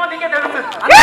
మందికే తెలుసు.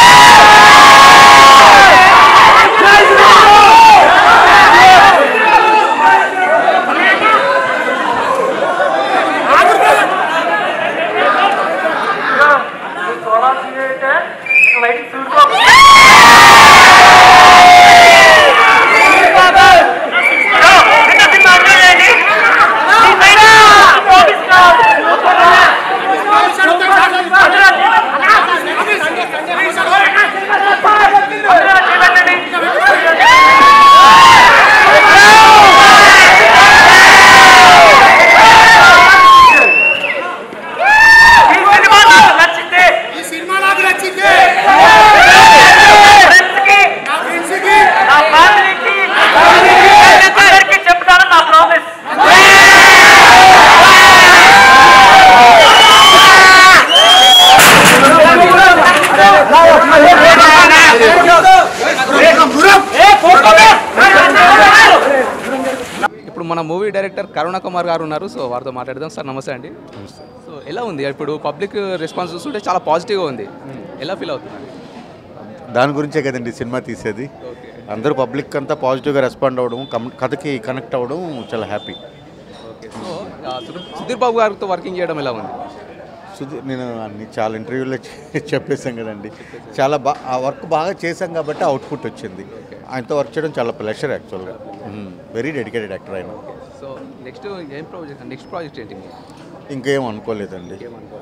ఇప్పుడు మన మూవీ డైరెక్టర్ కరుణ కుమార్ గారు ఉన్నారు. సో వారితో మాట్లాడదాం. సార్ నమస్తే అండి. సో ఎలా ఉంది ఇప్పుడు పబ్లిక్ రెస్పాన్స్ చూస్తుంటే చాలా పాజిటివ్గా ఉంది, ఎలా ఫీల్ అవుతున్నారు? దాని గురించే కదండి సినిమా తీసేది. అందరూ పబ్లిక్ అంతా పాజిటివ్గా రెస్పాండ్ అవ్వడం, కథకి కనెక్ట్ అవ్వడం చాలా happy. Okay. So Sudheer Babu గారితో వర్కింగ్ చేయడం ఎలా ఉంది? నేను అన్ని చాలా ఇంటర్వ్యూలో చెప్పేశాం కదండి. చాలా ఆ వర్క్ బాగా చేశాం కాబట్టి అవుట్పుట్ వచ్చింది. ఆయనతో వర్క్ చేయడం చాలా ప్లెషర్ యాక్చువల్గా. వెరీ డెడికేటెడ్ యాక్టర్ ఆయన. సో నెక్స్ట్ ప్రాజెక్ట్ ఏంటి? ఇంకేం అనుకోలేదండి.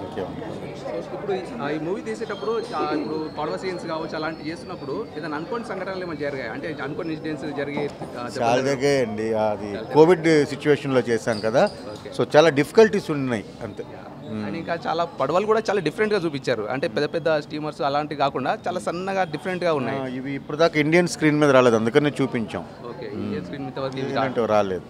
ఇప్పుడు ఈ మూవీ తీసేటప్పుడు ఇప్పుడు పడవ సీన్స్ కావచ్చు అలాంటివి చేస్తున్నప్పుడు ఏదైనా అనుకోని సంఘటనలు ఏమైనా జరిగాయి అంటే అనుకోని ఇన్సిడెంట్స్ జరిగి? చాలా జరిగాయండి. అది కోవిడ్ సిచ్యువేషన్లో చేశాం కదా, సో చాలా డిఫికల్టీస్ ఉన్నాయి అంతే. అండ్ ఇంకా చాలా పడవలు కూడా చాలా డిఫరెంట్గా చూపించారు. అంటే పెద్ద పెద్ద స్టీమర్స్ అలాంటివి కాకుండా చాలా సన్నగా డిఫరెంట్గా ఉన్నాయి. ఇవి ఇప్పుడు దాకా ఇండియన్ స్క్రీన్ మీద రాలేదు, అందుకనే చూపించాం. ఓకే. ఇండియన్ స్క్రీన్ మీద రాలేదు.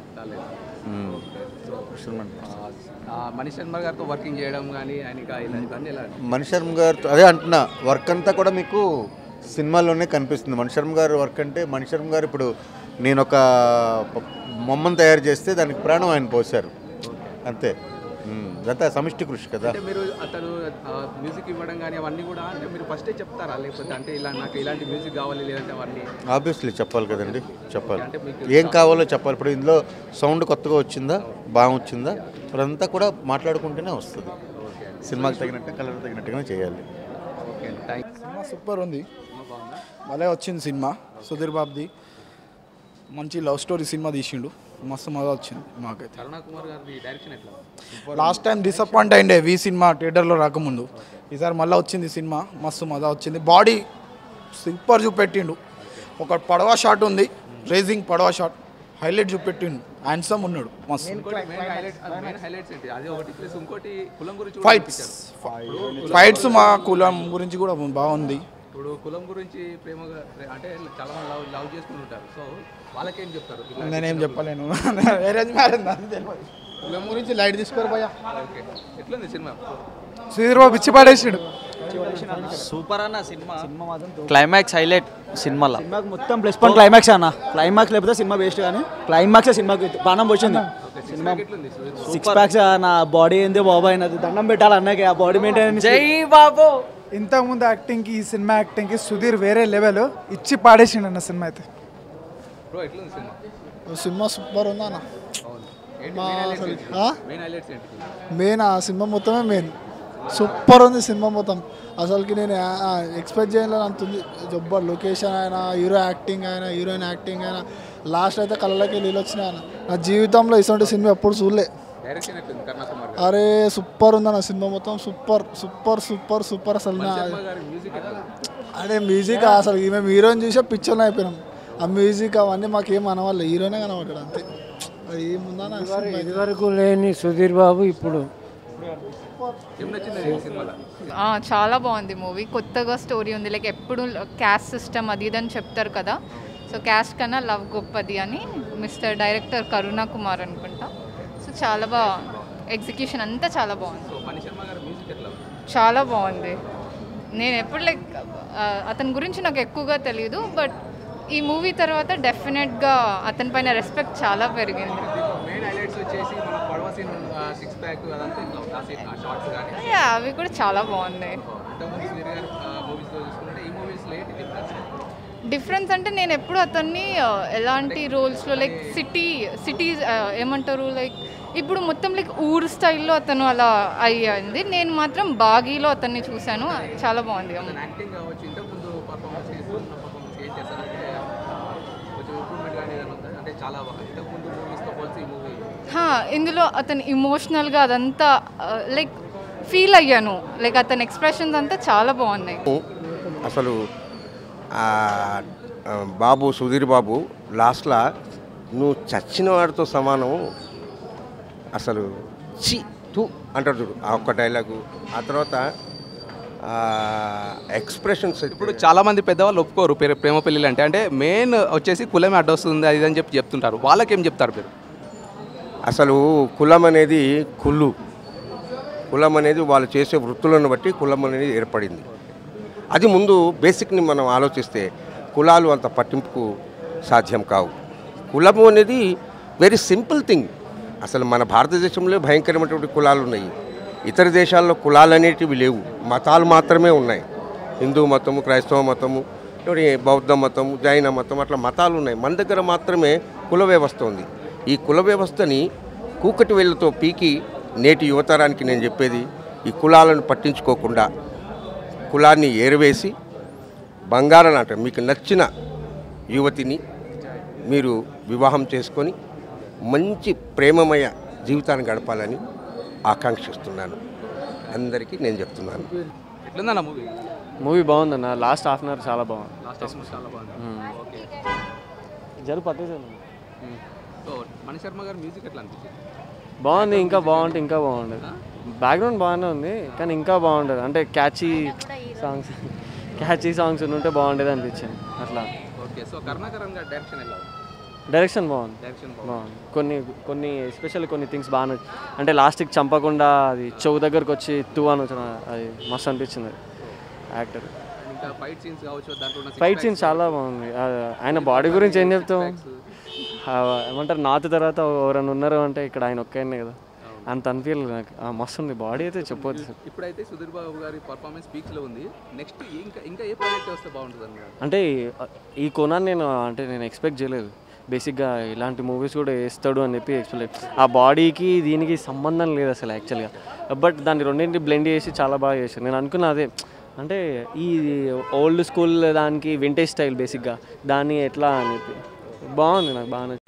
మనీష్ శర్మ గారితో వర్కింగ్ చేయడం కానీ మనీష్ శర్మ గారితో అదే అంటున్నా, వర్క్ అంతా కూడా మీకు సినిమాలోనే కనిపిస్తుంది. మనీష్ శర్మ గారు వర్క్ అంటే, మనీష్ శర్మ గారు ఇప్పుడు నేను ఒక బొమ్మను తయారు చేస్తే దానికి ప్రాణం ఆయన పోశారు అంతే. ఇదంతా సమిష్టి కృషి కదా. మీరు అతను మ్యూజిక్ ఇవ్వడం కానీ అవన్నీ కూడా అంటే మీరు ఫస్టే చెప్తారా, లేకపోతే అంటే ఇలా నాకు ఇలాంటి మ్యూజిక్ కావాలి లేదంటే అవన్నీ? ఆబ్వియస్లీ చెప్పాలి కదండి, చెప్పాలి. ఏం కావాలో చెప్పాలి. ఇప్పుడు ఇందులో సౌండ్ కొత్తగా వచ్చిందా, బాగా వచ్చిందా, అదంతా కూడా మాట్లాడుకుంటూనే వస్తుంది. సినిమాకి తగినట్టు కలర్ తగినట్టుగానే చేయాలి. Okay, thank. సినిమా సూపర్ ఉంది, భలే వచ్చింది సినిమా. సుధీర్ బాబుది మంచి లవ్ స్టోరీ సినిమా తీసిండు, మస్తు మజా వచ్చింది మాకైతే. కరుణ కుమార్ గారి డైరెక్షన్ ఎట్లా? లాస్ట్ టైం డిసప్పాయింట్ అయిండే వి సినిమా థియేటర్లో రాకముందు. ఈసారి మళ్ళీ వచ్చింది సినిమా, మస్తు మజా వచ్చింది. బాడీ సూపర్ చూపెట్టిండు. ఒక పడవ షాట్ ఉంది, రేసింగ్ పడవ షాట్ హైలైట్ చూపెట్టిండు. హ్యాండ్సమ్ ఉన్నాడు మస్తు. ఫైట్స్ మా కులం గురించి కూడా బాగుంది. ఇప్పుడు కులం గురించి ప్రేమగా అంటే చాలా మంది లవ్ చేసుకుని ఉంటారు, సో వాళ్ళకేం చెప్తారు? నేనేం చెప్పలేను, అరేంజ్ మ్యారేజ్ తెలియదు. కులం గురించి లైట్ తీసుకోరు భయ్యా. ఓకే, ఎట్లుంది సినిమా? సుధీర్ బాబు ఇచ్చి పడేసాడు. సూపర్ అన్న సినిమా. క్లైమాక్స్ హైలైట్ సినిమాలో. సినిమాకి మొత్తం ప్లస్ పాయింట్ క్లైమాక్స్ అన్న. క్లైమాక్స్ లేకపోతే సినిమా వేస్ట్, కానీ క్లైమాక్స్ సినిమాకి బాణం వచ్చింది. సినిమా 6 ప్యాక్స్ నా బాడీ ఏంది బాబా అయినది, దండం పెట్టాలి అన్నకి ఆ బాడీ మెయింటైన్. జై బాబు. ఇంతకుముందు యాక్టింగ్కి ఈ సినిమా యాక్టింగ్కి సుధీర్ వేరే లెవెల్, ఇచ్చి పాడేసిండు అన్న సినిమా అయితే. సినిమా సూపర్ ఉందా అన్న. మెయిన్ ఆ సినిమా మొత్తమే మెయిన్ సూపర్ ఉంది సినిమా మొత్తం. అసలుకి నేను ఎక్స్పెక్ట్ చేయలేదు అంత ఉంది. జబ్బర్ లొకేషన్ అయినా, హీరో యాక్టింగ్ అయినా, హీరోయిన్ యాక్టింగ్ అయినా, లాస్ట్ అయితే కళ్ళకి నీళ్ళు వచ్చినాయి అన్న. నా జీవితంలో ఇటువంటి సినిమా ఎప్పుడు చూడలే. అరే సూపర్ ఉందన్న సినిమా మొత్తం, సూపర్ సూపర్ సూపర్ సూపర్. అసలు అదే మ్యూజిక్ అసలు మేము హీరోయిన్ చూసే పిక్చర్లో అయిపోయినాం. ఆ మ్యూజిక్ అవన్నీ మాకేం అనవాలి, హీరోయినే కనబడ్డాడు అంతే. ఏముందన్న ఇదివరకు లేని సుధీర్ బాబు ఇప్పుడు. చాలా బాగుంది మూవీ, కొత్తగా స్టోరీ ఉంది. లైక్ ఎప్పుడు క్యాస్ట్ సిస్టమ్ అది ఇదని చెప్తారు కదా, సో క్యాస్ట్ కన్నా లవ్ గొప్పది అని మిస్టర్ డైరెక్టర్ కరుణ కుమార్ అనుకుంటా. సో చాలా బాగుంది, ఎగ్జిక్యూషన్ అంతా చాలా బాగుంది, చాలా బాగుంది. నేను ఎప్పుడు లైక్ అతని గురించి నాకు ఎక్కువగా తెలియదు, బట్ ఈ మూవీ తర్వాత డెఫినెట్గా అతని పైన రెస్పెక్ట్ చాలా పెరిగింది. అవి కూడా చాలా బాగున్నాయి. మూవీస్లో చూసుకుంటే ఈ మూవీస్లో ఏంటి డిఫరెన్స్? డిఫరెన్స్ అంటే నేను ఎప్పుడు అతన్ని ఎలాంటి రోల్స్లో లైక్ సిటీస్ ఏమంటారు లైక్ ఇప్పుడు మొత్తం లైక్ ఊరు స్టైల్లో అతను అలా అయ్యింది. నేను మాత్రం బాగీలో అతన్ని చూశాను, చాలా బాగుంది. యాక్టింగ్ కావచ్చు, ఇంతకుముందు పర్ఫార్మెన్స్ ఏం చేస్తారంటే కొంచెం ఇంప్రూవ్మెంట్ కానీ ఏదైనా ఉందా? అంటే చాలా ఇంతకుముందు మూవీస్తో పోల్చి ఈ మూవీ ఇందులో అతను ఇమోషనల్గా అదంతా లైక్ ఫీల్ అయ్యాను, లైక్ అతని ఎక్స్ప్రెషన్స్ అంతా చాలా బాగున్నాయి. అసలు బాబు సుధీర్ బాబు లాస్ట్లో నువ్వు చచ్చిన వాడితో సమానం, అసలు చి తూ అంటాడు చూడు ఆ ఒక్క డైలాగు. ఆ తర్వాత ఎక్స్ప్రెషన్స్. ఇప్పుడు చాలామంది పెద్దవాళ్ళు ఒప్పుకోరు ప్రేమ పెళ్ళిళ్ళు అంటే మెయిన్ వచ్చేసి కులమే అడ్డొస్తుంది అది అని చెప్తుంటారు. వాళ్ళకేం చెప్తారు మీరు? అసలు కులం అనేది కులం అనేది వాళ్ళు చేసే వృత్తులను బట్టి కులం అనేది ఏర్పడింది. అది ముందు బేసిక్ని మనం ఆలోచిస్తే కులాలు అంత పట్టింపుకు సాధ్యం కావు. కులము అనేది వెరీ సింపుల్ థింగ్. అసలు మన భారతదేశంలో భయంకరమైనటువంటి కులాలు ఉన్నాయి. ఇతర దేశాల్లో కులాలు అనేటివి లేవు, మతాలు మాత్రమే ఉన్నాయి. హిందూ మతము, క్రైస్తవ మతము, బౌద్ధ మతము, జైన మతం, అట్లా మతాలు ఉన్నాయి. మన దగ్గర మాత్రమే కుల వ్యవస్థ ఉంది. ఈ కుల వ్యవస్థని కూకటి వేళ్ళతో పీకి నేటి యువతరానికి నేను చెప్పేది, ఈ కులాలను పట్టించుకోకుండా కులాన్ని ఏరవేసి బంగారం అంటే మీకు నచ్చిన యువతిని మీరు వివాహం చేసుకొని మంచి ప్రేమమయ జీవితాన్ని గడపాలని ఆకాంక్షిస్తున్నాను. అందరికీ నేను చెప్తున్నాను. ఎట్లుందన్న మూవీ? మూవీ బాగుందన్న. లాస్ట్ హాఫ్ అన్ అవర్ చాలా బాగుంది. చాలా బాగుంది. ఓకే. జరుపు పట్టేసాను. సో మణిశర్మ గారు మ్యూజిక్ ఎట్లా అనిపించింది? బాగుంది, ఇంకా బాగుంటుంది, ఇంకా బాగుండదు. బ్యాక్గ్రౌండ్ బాగానే ఉంది కానీ ఇంకా బాగుండదు. అంటే క్యాచీ సాంగ్స్ ఉంటే బాగుండేది అనిపించింది అట్లా. ఓకే. సో కరుణాకరన్ గారి డైరెక్షన్ ఎలా ఉంది? డైరెక్షన్ బాగుంది. కొన్ని ఎస్పెషల్లీ కొన్ని థింగ్స్ బాగా అంటే లాస్ట్కి చంపకుండా అది చెవు దగ్గరకు వచ్చి తూ అని వచ్చిన అది మస్తు అనిపించింది యాక్టర్. ఇంకా ఫైట్ సీన్స్ కావచ్చు, దాంట్లో ఫైట్ సీన్స్ చాలా బాగుంది. ఆయన బాడీ గురించి ఏం చెప్తాం? ఏమంటారు, నార్త్ తర్వాత ఎవరైనా ఉన్నారు అంటే ఇక్కడ ఆయన ఒక్కనే కదా, అంత అనిపించలేదు నాకు. మస్తు ఉంది బాడీ అయితే చెప్పొచ్చు. ఇప్పుడైతే సుధీర్ బాబు గారి పర్ఫార్మెన్స్ పీక్స్లో ఉంది. నెక్స్ట్ ఇంకా ఏ ప్రాజెక్ట్ వస్తే బాగుంటుంది అన్నమాట? అంటే ఈ కోణాన్ని నేను ఎక్స్పెక్ట్ చేయలేదు. బేసిక్గా ఇలాంటి మూవీస్ కూడా వేస్తాడు అని చెప్పి ఎక్స్పెక్ట్. ఆ బాడీకి దీనికి సంబంధం లేదు అసలు యాక్చువల్గా. బట్ దాన్ని రెండింటిని బ్లెండ్ చేసి చాలా బాగా చేశాను. నేను అనుకున్నా అదే, అంటే ఈ ఓల్డ్ స్కూల్ దానికి వింటేజ్ స్టైల్ బేసిక్గా దాన్ని ఎట్లా అని చెప్పి బాగుంది, నాకు బాగా నచ్చింది.